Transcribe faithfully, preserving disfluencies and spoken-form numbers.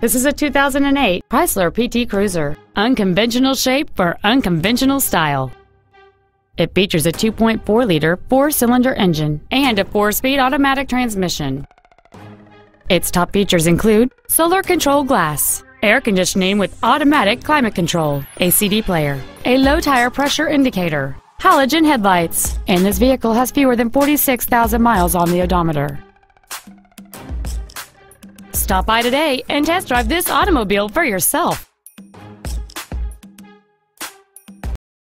This is a two thousand eight Chrysler P T Cruiser. Unconventional shape for unconventional style. It features a two point four liter four-cylinder engine and a four-speed automatic transmission. Its top features include solar control glass, air conditioning with automatic climate control, a C D player, a low tire pressure indicator, halogen headlights, and this vehicle has fewer than forty-six thousand miles on the odometer. Stop by today and test drive this automobile for yourself.